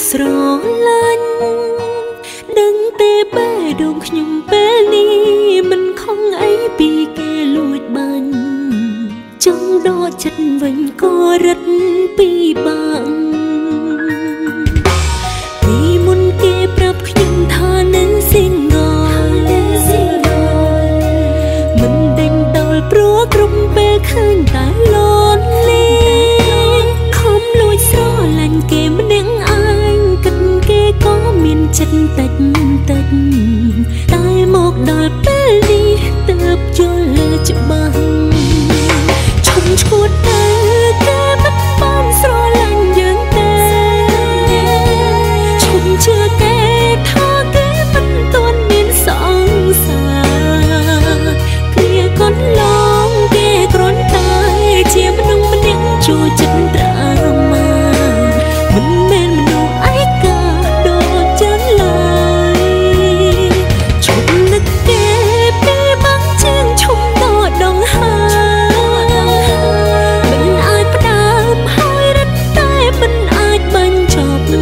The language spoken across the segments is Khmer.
ស្រឡាញ់ដឹងទេបែដងខ្ញុំពេលនេះមិនខំអីពីគេលួចបាញ់ចង់ដកចិត្តវិញក៏រឹតពីបាក់ពីមុនគេប្រាប់ខ្ញុំថានឹង single មិនដេញដោលព្រោះក្រុមពេលឃើញតែលន់លីខំលួចស្រឡាញ់គេម្នាក់ឯងគិតគេក៏មានចិត្តតិចតិចតែមកដល់ពេលនេះទើបយល់ច្បាស់ឈុំឈួតទៅគេមិនបានស្រឡាញ់យើងទេឈុំជឿគេថាគេមិនទាន់មានសង្សារគ្រាកូនឡងគេគ្រាន់តែជាមនុស្សម្នាក់ចូលចិត្តត្រាម៉ាមិនមែនមនុស្សឯកាដូចចឹងឡើយឈុំនឹកគេពីបាំងជាងឈុំដកដងមិនអាចផ្ដើមហើយរត់តែមិនអាចបាញ់ចប់តើ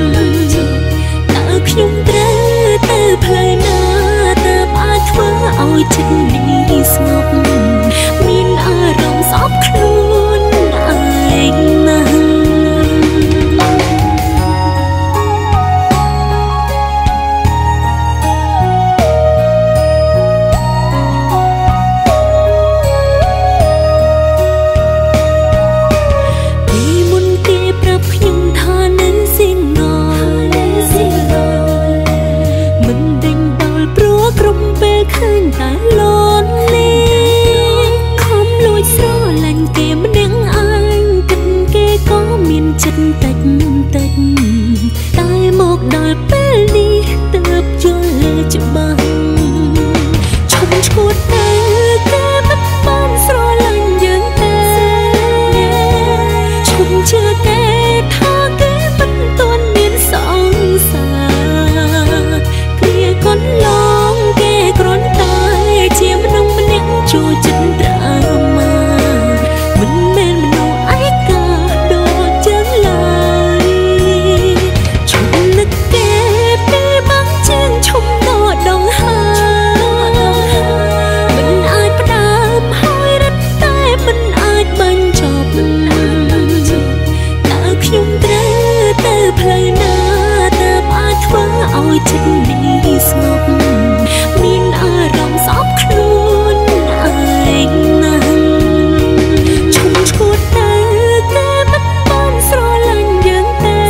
ខ្ញុំត្រូវទៅផ្លូវណាទើបអាចធ្វើឲ្យចិត្តនេះស្ងប់មានអារម្មណ៍ស្អប់ខ្លួនឯងណាស់ពីមុនគេប្រាប់ខ្ញុំថានឹង single មិនដេញដោលព្រោះក្រុមពេលឃើញតែលន់លីខំលួចស្រឡាញ់គេម្នាក់ឯងគិតគេក៏មានចិត្តតិចតិចតែមកដល់ពេលនេះទើបយល់ច្បាស់ឈុំឈួតទៅគេមិនបានស្រឡាញ់យើងទេឈុំជឿគេថាគេមិនទាន់មានសង្សារគ្រាកូនឡងគេគ្រាន់តែជាមនុស្សម្នាក់ចូលចិត្តត្រាម៉ាមិនមែនមនុស្សឯកាដូចចឹងឡើយឈុំនឹកគេពីបាំងជាងឈុំដកដងមិនអាចផ្ដើមហើយរត់តែមិនអាចបាញ់ចប់តើខ្ញុំត្រូវទៅផ្លូវណាទើបអាចធ្វើឲ្យចិត្តនេះស្ងប់មានអារម្មណ៍ស្អប់ខ្លួនឯងណាស់ឈុំឈួតទៅគេមិនបានស្រឡាញ់យើងទេ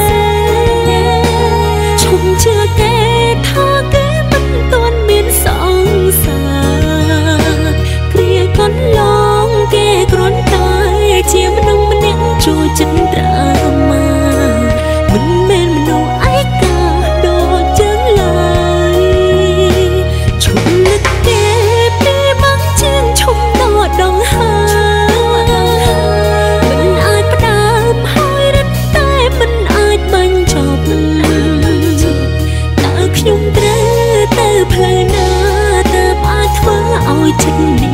ឈុំជឿគេថាគេមិនទាន់មានសង្សារគ្រាកូនឡងគេគ្រាន់តែជាមនុស្សម្នាក់ចូលចិត្តត្រាម៉ាមិនមែនមនុស្សឯកាដូចចឹងឡើយឈុំនឹកគេពីបាំងជាងឈុំដកដងមិនអាចផ្ដើមហើយរត់តែមិនអាចបាញ់ចប់តើខ្ញុំត្រូវទៅផ្លូវណាទើបអាចធ្វើឲ្យចិត្ត